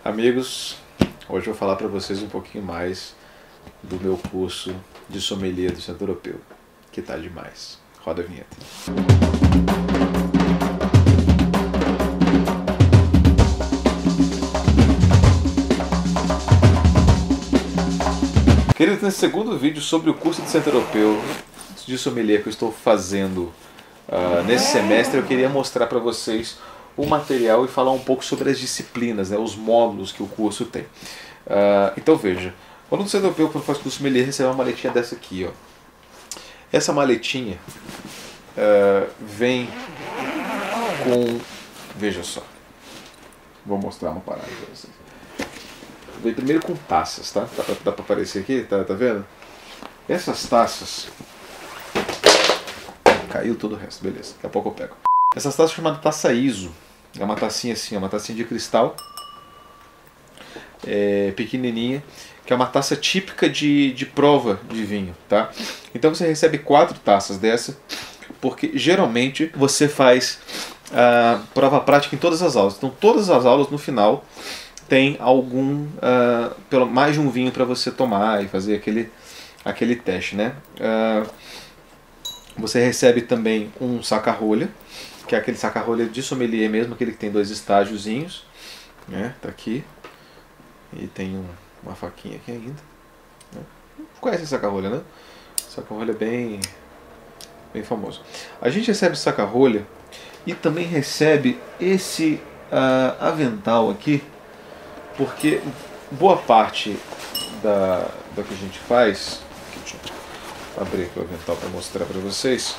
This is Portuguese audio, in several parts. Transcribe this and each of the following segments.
Amigos, hoje eu vou falar para vocês um pouquinho mais do meu curso de sommelier do Centro Europeu, que tá demais. Roda a vinheta. Queridos, nesse segundo vídeo sobre o curso de Centro Europeu de sommelier que eu estou fazendo nesse semestre, eu queria mostrar para vocês o material e falar um pouco sobre as disciplinas, né, os módulos que o curso tem. Então veja, quando o Centro Europeu faz curso de sommelier, recebe uma maletinha dessa aqui, ó. Essa maletinha vem com, veja só, vou mostrar uma parada para vocês. Vem primeiro com taças, tá? Dá para aparecer aqui, tá vendo? Essas taças, caiu todo o resto, beleza, daqui a pouco eu pego. Essas taças são chamadas taça ISO. É uma tacinha assim, uma tacinha de cristal, pequenininha, que é uma taça típica de prova de vinho, tá? Então você recebe 4 taças dessa, porque geralmente você faz prova prática em todas as aulas. Então todas as aulas no final tem mais de um vinho para você tomar e fazer aquele teste, né? Você recebe também um saca-rolha, que é aquele saca-rolha de sommelier mesmo, aquele que tem 2 estágiozinhos, né? Tá aqui. E tem uma faquinha aqui ainda, né? Conhece esse saca-rolha, né? Saca-rolha é bem famoso. A gente recebe saca-rolha e também recebe esse avental aqui, porque boa parte do que a gente faz... Deixa eu abrir aqui o avental para mostrar para vocês.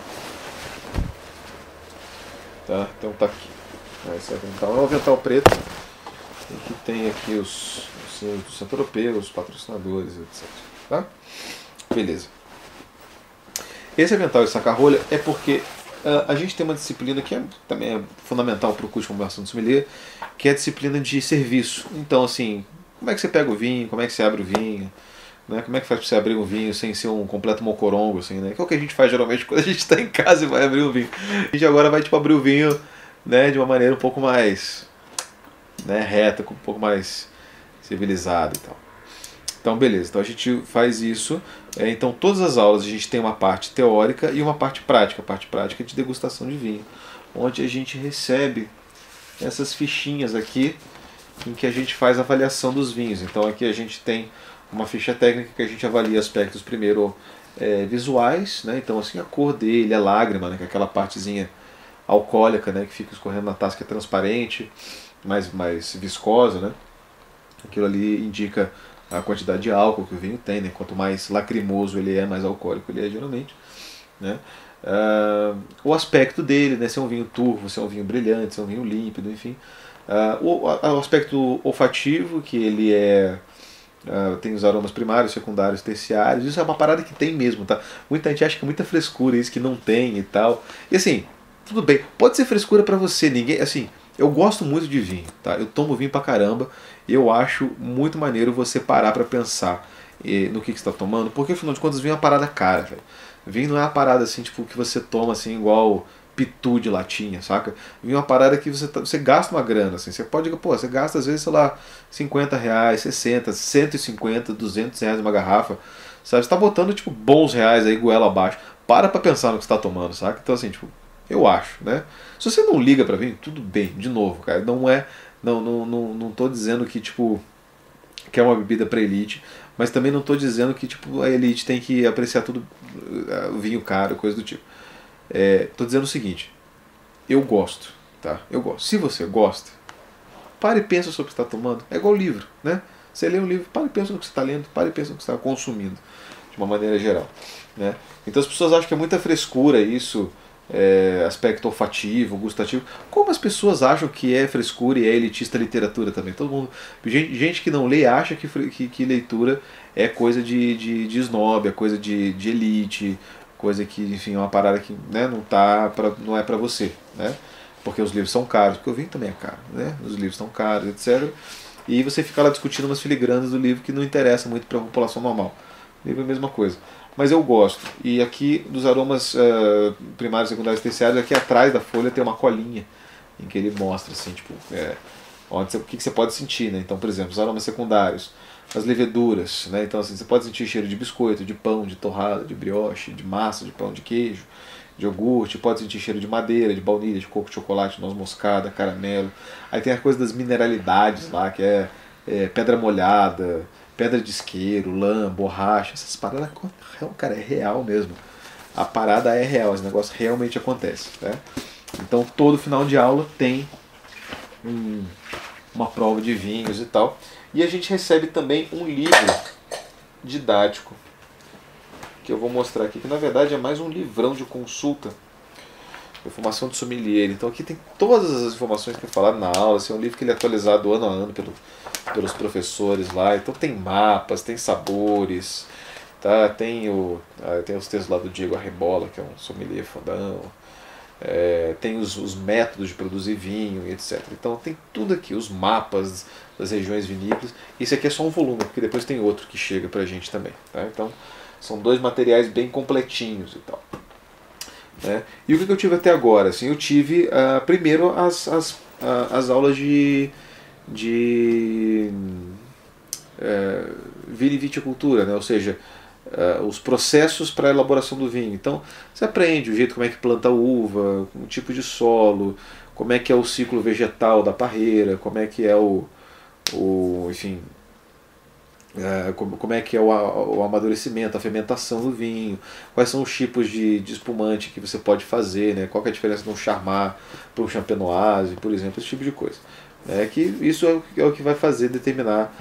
Tá? Então tá aqui. Esse avental é um avental preto, que tem aqui os selos do Centro Europeu, os patrocinadores, etc. Tá? Beleza. Esse avental e saca-rolha é porque a gente tem uma disciplina que também é fundamental para o curso de formação de sommelier, que é a disciplina de serviço. Então, assim, como é que você pega o vinho, como é que você abre o vinho, né? Como é que faz para você abrir um vinho sem ser um completo mocorongo, assim, né? Que é o que a gente faz geralmente quando a gente está em casa e vai abrir um vinho. A gente agora vai abrir o vinho, né, de uma maneira um pouco mais, né, reta, um pouco mais civilizada e tal. Então beleza, então a gente faz isso. Então todas as aulas a gente tem uma parte teórica e uma parte prática. A parte prática é de degustação de vinho, onde a gente recebe essas fichinhas aqui em que a gente faz a avaliação dos vinhos. Então aqui a gente tem uma ficha técnica que a gente avalia aspectos primeiro visuais, né? Então assim, a cor dele, a lágrima, né? Que é aquela partezinha alcoólica, né? Que fica escorrendo na taça, que é transparente, mais viscosa, né? Aquilo ali indica a quantidade de álcool que o vinho tem, né? Quanto mais lacrimoso ele é, mais alcoólico ele é geralmente, né? O aspecto dele, né? Se é um vinho turvo, se é um vinho brilhante, se é um vinho límpido, enfim. O aspecto olfativo, que ele tem os aromas primários, secundários, terciários. Isso é uma parada que tem mesmo, tá? Muita gente acha que é muita frescura isso, que não tem e tal. E assim, tudo bem, pode ser frescura pra você, ninguém, assim, eu gosto muito de vinho, tá? Eu tomo vinho pra caramba e eu acho muito maneiro você parar pra pensar no que você está tomando, porque afinal de contas vinho é uma parada cara, velho. Vinho não é uma parada assim, tipo, que você toma assim igual pitu de latinha, saca? Vinho é uma parada que você gasta uma grana, assim. Você pode, você gasta às vezes, sei lá, R$50, 60, 150, R$200 uma garrafa, sabe? Você tá botando, tipo, bons reais aí, goela abaixo. Para pra pensar no que você tá tomando, saca? Então assim, tipo, eu acho, né? Se você não liga pra vinho, tudo bem, de novo, cara. Não tô dizendo que, tipo, que é uma bebida pra elite, mas também não tô dizendo que, tipo, a elite tem que apreciar tudo, vinho caro, coisa do tipo. Tô dizendo o seguinte, eu gosto, tá? Eu gosto. Se você gosta, pare e pensa sobre o que você está tomando. É igual livro, né? Você lê um livro, pare e pensa no que você está lendo, pare e pensa no que você está consumindo, de uma maneira geral, né? Então as pessoas acham que é muita frescura isso, aspecto olfativo, gustativo. Como as pessoas acham que é frescura e é elitista literatura também? Todo mundo, gente que não lê acha que leitura é coisa de snob, é coisa de elite, coisa que, enfim, é uma parada que, né, não é pra você, né? Porque os livros são caros, porque o vinho também é caro, né? Os livros são caros, etc. E você fica lá discutindo umas filigranas do livro que não interessa muito para a população normal. O livro é a mesma coisa. Mas eu gosto. E aqui, dos aromas primários, secundários e terciários, aqui atrás da folha tem uma colinha em que ele mostra, assim, tipo, o que você pode sentir, né? Então, por exemplo, os aromas secundários, as leveduras, né? Então, assim, você pode sentir cheiro de biscoito, de pão, de torrada, de brioche, de massa, de pão de queijo, de iogurte, pode sentir cheiro de madeira, de baunilha, de coco, de chocolate, noz moscada, caramelo. Aí tem a coisa das mineralidades lá, que é pedra molhada, pedra de isqueiro, lã, borracha, essas paradas, cara, é real mesmo. A parada é real, esse negócio realmente acontece, né? Então todo final de aula tem uma prova de vinhos e tal. E a gente recebe também um livro didático, que eu vou mostrar aqui, que na verdade é mais um livrão de consulta, informação de sommelier. Então aqui tem todas as informações que falaram na aula. Esse é um livro que ele é atualizado ano a ano pelos professores lá. Então tem mapas, tem sabores, tá? Tem os textos lá do Diego Arrebola, que é um sommelier fodão. Tem os métodos de produzir vinho, etc. Então tem tudo aqui, os mapas das regiões vinícolas. Isso aqui é só um volume, porque depois tem outro que chega pra gente também, tá? Então são 2 materiais bem completinhos e tal, né? E o que eu tive até agora? Assim, eu tive primeiro as aulas de viniviticultura, né? Ou seja, os processos para a elaboração do vinho. Então você aprende o jeito como é que planta a uva, o tipo de solo, como é que é o ciclo vegetal da parreira, como é que é enfim, como é que é o amadurecimento, a fermentação do vinho, quais são os tipos de espumante que você pode fazer, né? Qual que é a diferença de um Charmat para um Champenoise, por exemplo, esse tipo de coisa. Que isso é o que vai fazer determinar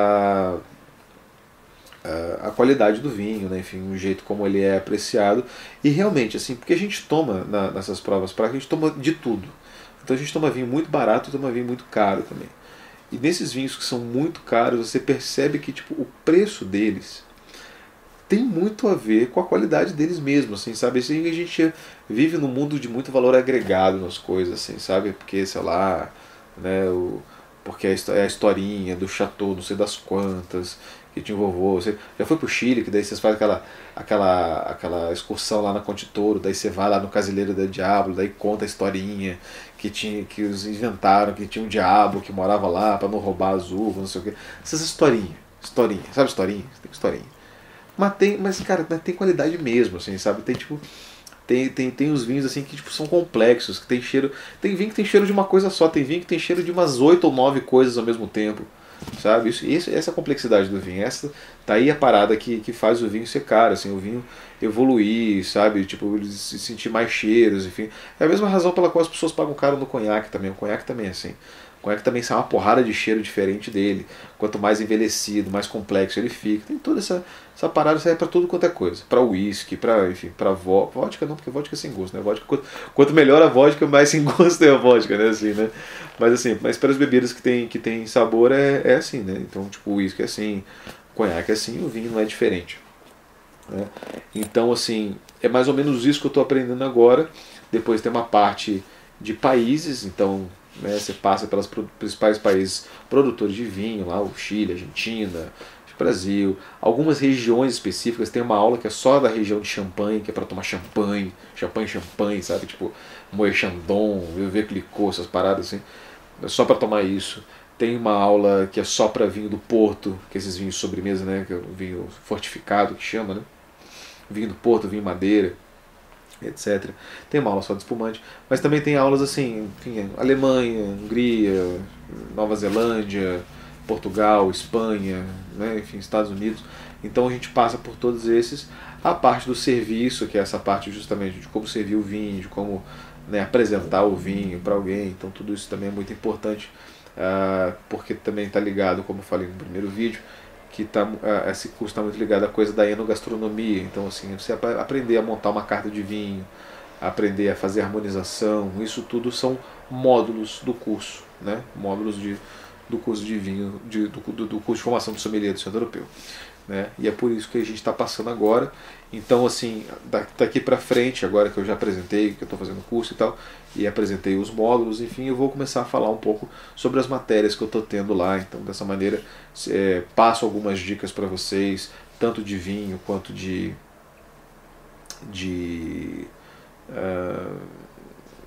a qualidade do vinho, né? Enfim, o jeito como ele é apreciado. E realmente, assim, porque a gente toma nessas provas práticas, a gente toma de tudo. Então a gente toma vinho muito barato e toma vinho muito caro também. E nesses vinhos que são muito caros, você percebe que tipo, o preço deles tem muito a ver com a qualidade deles mesmo, assim, sabe? Assim, a gente vive num mundo de muito valor agregado nas coisas, assim, sabe? Porque, sei lá, né, porque é a historinha do chateau, não sei das quantas, que tinha o vovô. Você já foi pro Chile, que daí vocês fazem aquela excursão lá na Conte-Toro, daí você vai lá no Casileiro del Diablo, daí conta a historinha que os inventaram, que tinha um diabo que morava lá para não roubar as uvas, não sei o que. Essas historinha, sabe historinha? Tem historinha. Mas cara, tem qualidade mesmo, assim, sabe? Tem tipo tem uns vinhos assim que tipo, são complexos, que tem cheiro. Tem vinho que tem cheiro de uma coisa só, tem vinho que tem cheiro de umas 8 ou 9 coisas ao mesmo tempo. Sabe? Essa é a complexidade do vinho. Tá aí a parada que faz o vinho ser caro, assim, o vinho evoluir, sabe? Tipo, se sentir mais cheiros, enfim. É a mesma razão pela qual as pessoas pagam caro no conhaque também. O conhaque também é assim. O conhaque também sai uma porrada de cheiro diferente dele. Quanto mais envelhecido, mais complexo ele fica. Tem toda essa parada, serve pra tudo quanto é coisa. Pra uísque, enfim, pra vodka não, porque vodka é sem gosto, né? Vodka, quanto melhor a vodka, mais sem gosto é a vodka, né? Assim, né? Mas para as bebidas que tem sabor é assim, né? Então, tipo, o uísque é assim, o conhaque é assim, o vinho não é diferente, né? Então, assim, é mais ou menos isso que eu estou aprendendo agora. Depois tem uma parte de países, então, né, você passa pelos principais países produtores de vinho, lá o Chile, Argentina, Brasil, algumas regiões específicas. Tem uma aula que é só da região de Champagne, que é para tomar champanhe, sabe? Tipo, Moët Chandon, Veuve Clicquot, essas paradas assim, é só para tomar isso. Tem uma aula que é só para vinho do Porto, que é esses vinhos de sobremesa, né? Que é o vinho fortificado, que chama, né? Vinho do Porto, vinho madeira, etc. Tem uma aula só de espumante, mas também tem aulas assim, enfim, Alemanha, Hungria, Nova Zelândia, Portugal, Espanha, né, enfim, Estados Unidos. Então a gente passa por todos esses. A parte do serviço, que é essa parte justamente de como servir o vinho, de como, né, apresentar o vinho para alguém. Então tudo isso também é muito importante, porque também está ligado, como eu falei no primeiro vídeo, que esse curso está muito ligado à coisa da enogastronomia. Então, assim, você aprender a montar uma carta de vinho, aprender a fazer harmonização, isso tudo são módulos do curso, né? Módulos do curso de vinho, do curso de formação do sommelier do Centro Europeu, né? E é por isso que a gente está passando agora. Então, assim, daqui para frente, agora que eu já apresentei, que eu estou fazendo o curso e tal, e apresentei os módulos, enfim, eu vou começar a falar um pouco sobre as matérias que eu estou tendo lá. Então, dessa maneira, passo algumas dicas para vocês, tanto de vinho quanto de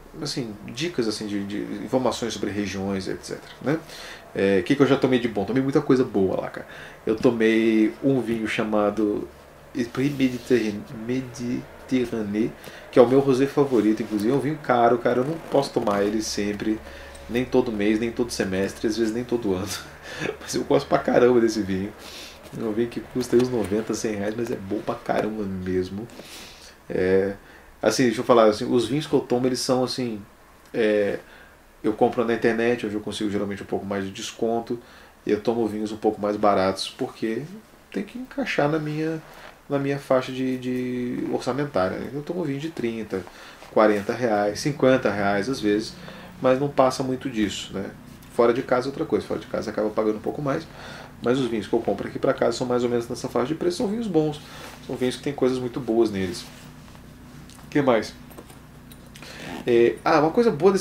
assim, dicas assim, de informações sobre regiões, etc. Né? Que eu já tomei de bom? Tomei muita coisa boa lá, cara. Eu tomei um vinho chamado Esprit Méditerranée, que é o meu rosé favorito, inclusive. É um vinho caro, cara. Eu não posso tomar ele sempre, nem todo mês, nem todo semestre, às vezes nem todo ano. Mas eu gosto pra caramba desse vinho. É um vinho que custa aí uns 90, 100 reais, mas é bom pra caramba mesmo. Assim, deixa eu falar, assim, os vinhos que eu tomo, eles são assim. Eu compro na internet, onde eu consigo geralmente um pouco mais de desconto. E eu tomo vinhos um pouco mais baratos, porque tem que encaixar na minha faixa de orçamentária. Eu tomo vinho de 30, 40 reais, 50 reais às vezes, mas não passa muito disso. Né? Fora de casa é outra coisa, fora de casa acaba pagando um pouco mais, mas os vinhos que eu compro aqui para casa são mais ou menos nessa faixa de preço, são vinhos bons, são vinhos que tem coisas muito boas neles. O que mais? Uma coisa boa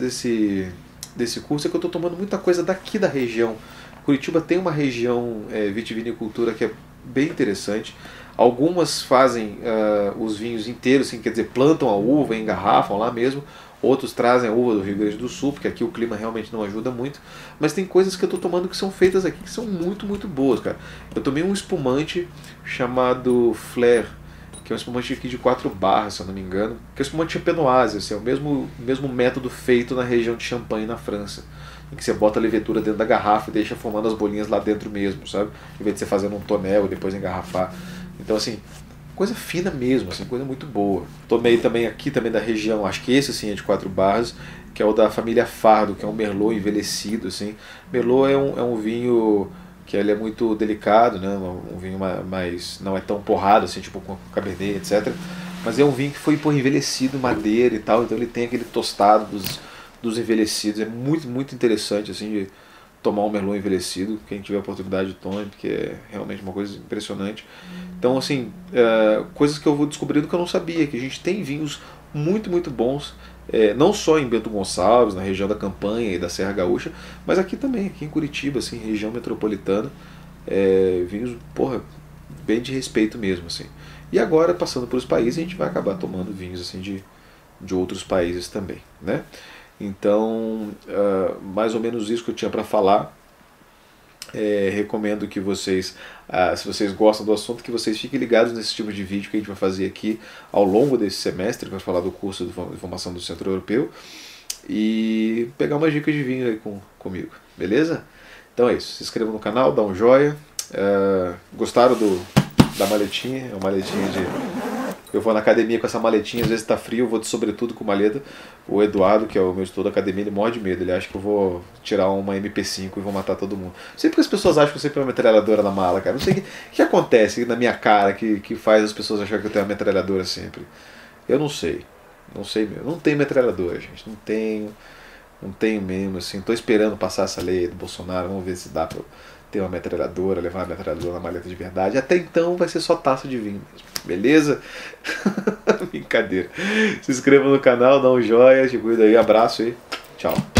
desse curso é que eu estou tomando muita coisa daqui da região. Curitiba tem uma região vitivinicultura que é bem interessante. Algumas fazem os vinhos inteiros, assim, quer dizer, plantam a uva, engarrafam lá mesmo. Outros trazem a uva do Rio Grande do Sul, porque aqui o clima realmente não ajuda muito. Mas tem coisas que eu estou tomando que são feitas aqui que são muito, muito boas, cara. Eu tomei um espumante chamado Flair, que é um espumante aqui de 4 barras, se eu não me engano, que é um espumante champenoise, assim, é o mesmo método feito na região de Champagne, na França, em que você bota a levedura dentro da garrafa e deixa formando as bolinhas lá dentro mesmo, sabe? Em vez de você fazendo um tonel e depois engarrafar. Então, assim, coisa fina mesmo, assim, coisa muito boa. Tomei também aqui também da região, acho que esse assim é de 4 barras, que é o da família Fardo, que é um Merlot envelhecido, assim. Merlot é um vinho que ele é muito delicado, né? Um vinho mais não é tão porrado assim, tipo com Cabernet, etc. Mas é um vinho que foi envelhecido, madeira e tal, então ele tem aquele tostado dos envelhecidos. É muito, muito interessante assim de tomar um Merlot envelhecido. Quem tiver a oportunidade tome, porque é realmente uma coisa impressionante. Então, assim, coisas que eu vou descobrindo que eu não sabia, que a gente tem vinhos muito, muito bons, não só em Bento Gonçalves, na região da Campanha e da Serra Gaúcha, mas aqui também, aqui em Curitiba, assim, região metropolitana, vinhos, porra, bem de respeito mesmo, assim. E agora, passando por os países, a gente vai acabar tomando vinhos, assim, de outros países também, né? Então, mais ou menos isso que eu tinha para falar. Recomendo que vocês, se vocês gostam do assunto, que vocês fiquem ligados nesse tipo de vídeo que a gente vai fazer aqui ao longo desse semestre, para falar do curso de formação do Centro Europeu, e pegar umas dicas de vinho aí comigo, beleza? Então é isso, se inscrevam no canal, dá um joinha. Gostaram da maletinha? É uma maletinha eu vou na academia com essa maletinha, às vezes tá frio, eu vou de sobretudo com maleta. O Eduardo, que é o meu instrutor da academia, ele morre de medo. Ele acha que eu vou tirar uma MP5 e vou matar todo mundo. Não sei porque as pessoas acham que eu sempre tenho uma metralhadora na mala, cara. Não sei o que acontece na minha cara que faz as pessoas acharem que eu tenho uma metralhadora sempre. Eu não sei. Não sei mesmo. Não tenho metralhadora, gente. Não tenho mesmo, assim. Tô esperando passar essa lei do Bolsonaro. Vamos ver se dá pra eu ter uma metralhadora, levar uma metralhadora na maleta de verdade. Até então vai ser só taça de vinho mesmo. Beleza? Brincadeira. Se inscreva no canal, dá um joinha, te cuida aí, abraço aí. Tchau.